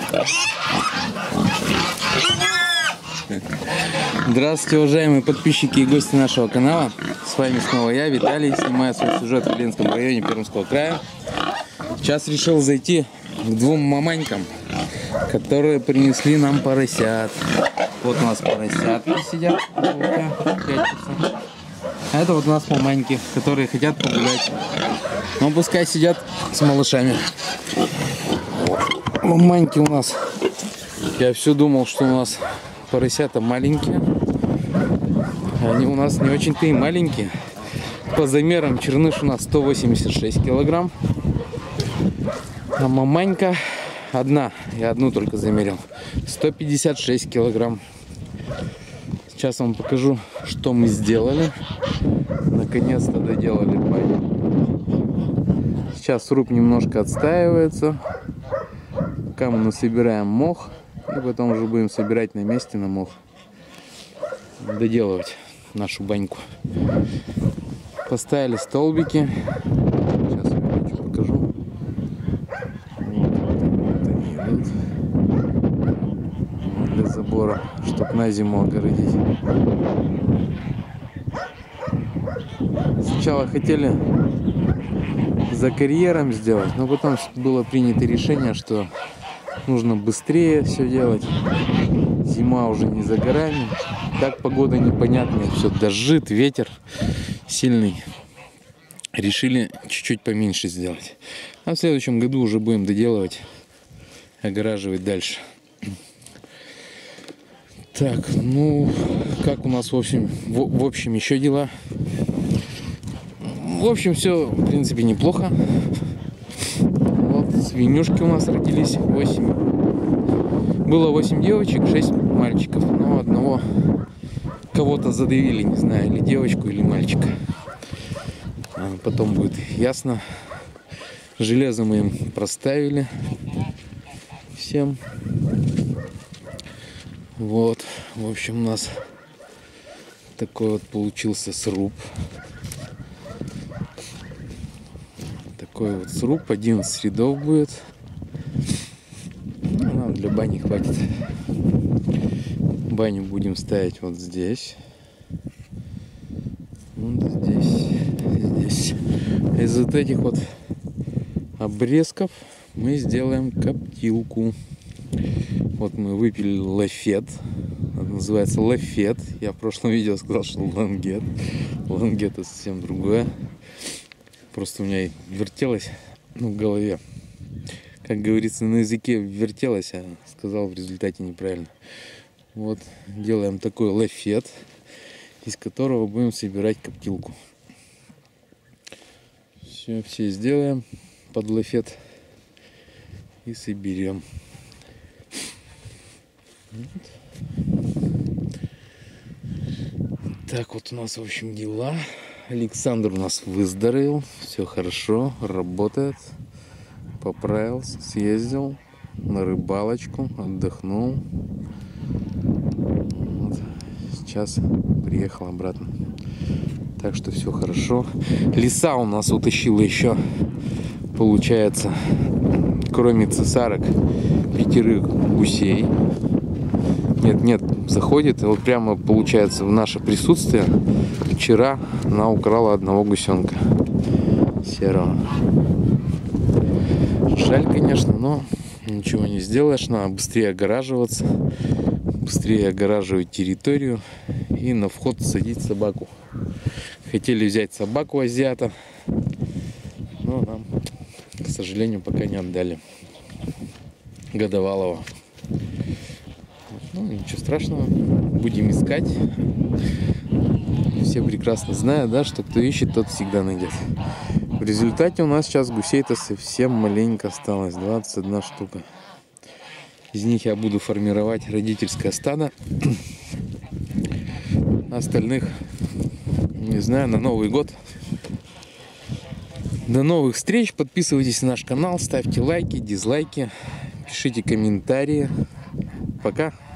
Здравствуйте, уважаемые подписчики и гости нашего канала. С вами снова я, Виталий. Снимаю свой сюжет в Ленинском районе Пермского края. Сейчас решил зайти к двум маманькам, которые принесли нам поросят. Вот у нас поросятки сидят. А это вот у нас маманьки, которые хотят погулять. Но пускай сидят с малышами. Маманьки у нас. Я все думал, что у нас поросята маленькие. Они у нас не очень-то и маленькие. По замерам черныш у нас 186 килограмм. А маманька одна, я одну только замерил, 156 килограмм. Сейчас вам покажу, что мы сделали. Наконец-то доделали баню. Сейчас сруб немножко отстаивается. Пока мы насобираем мох. И потом уже будем собирать на месте на мох. Доделывать нашу баньку. Поставили столбики. Сейчас я вам покажу. Вот они идут. Для забора, чтобы на зиму огородить. Сначала хотели за карьером сделать, но потом было принято решение, что нужно быстрее все делать. Зима уже не за горами. Так погода непонятная. Все, дождит, ветер сильный. Решили чуть-чуть поменьше сделать. А в следующем году уже будем доделывать, огораживать дальше. Так, ну, как у нас в общем еще дела? В общем, все, в принципе, неплохо. Вот, свинюшки у нас родились 8. Было 8 девочек, 6 мальчиков. Но одного кого-то задавили, не знаю, или девочку, или мальчика. Потом будет ясно. Железо мы им проставили всем. Вот, в общем, у нас такой вот получился сруб. Такой вот сруб, 11 рядов будет. Ну, нам для бани хватит. Баню будем ставить вот здесь. Вот здесь. Из вот этих вот обрезков мы сделаем коптилку. Вот мы выпилили лафет. Это называется лафет. Я в прошлом видео сказал, что лангет. Лангет это совсем другое. Просто у меня вертелось в голове. Как говорится, на языке вертелось, а сказал в результате неправильно. Вот делаем такой лафет, из которого будем собирать коптилку. Все сделаем под лафет и соберем. Вот. Так вот у нас, в общем, дела. Александр у нас выздоровел, все хорошо, работает, поправился, съездил на рыбалочку, отдохнул. Вот. Сейчас приехал обратно. Так что все хорошо. Лиса у нас утащила еще, получается, кроме цесарок, 5 гусей. Нет, заходит, и вот прямо, получается, в наше присутствие вчера она украла одного гусенка серого. Жаль, конечно, но ничего не сделаешь. Надо быстрее огораживаться, быстрее огораживать территорию и на вход садить собаку. Хотели взять собаку азиата, но нам, к сожалению, пока не отдали. Годовалого. Ну, ничего страшного, будем искать. Все прекрасно знают, да, что кто ищет, тот всегда найдет. В результате у нас сейчас гусей-то совсем маленько осталось, 21 штука. Из них я буду формировать родительское стадо. Остальных, не знаю, на Новый год. До новых встреч, подписывайтесь на наш канал, ставьте лайки, дизлайки, пишите комментарии. Пока!